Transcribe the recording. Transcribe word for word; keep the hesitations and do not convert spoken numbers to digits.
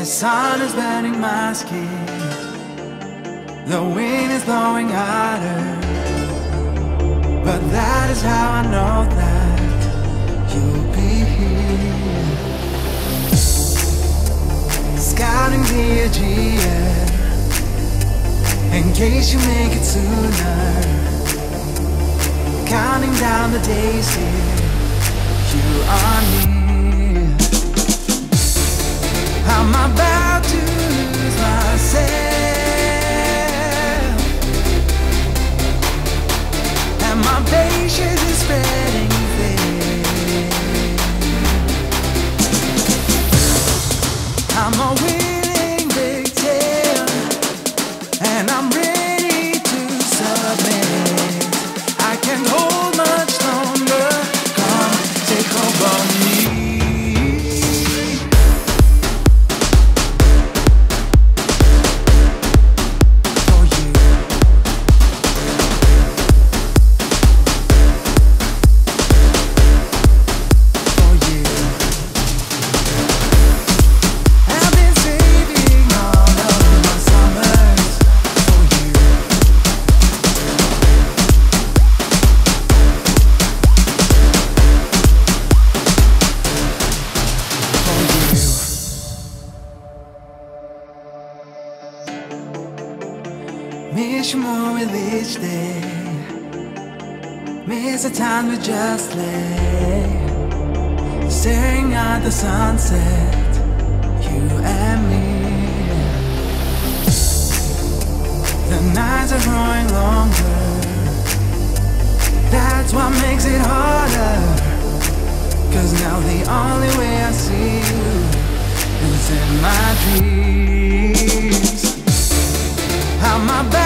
The sun is burning my skin. The wind is blowing harder. But that is how I know that you'll be here. Scouting the Aegean in case you make it sooner. Counting down the days here, you are near. I'm about to lose myself, and my patience is spreading thin. I'm a willing victim, and I'm ready to submit. I can't hold much longer. Come, take over me. Miss you more with each day. Miss the time we just lay, staring at the sunset, you and me. The nights are growing longer. That's what makes it harder. Cause now the only way I see you is in my dreams. How my back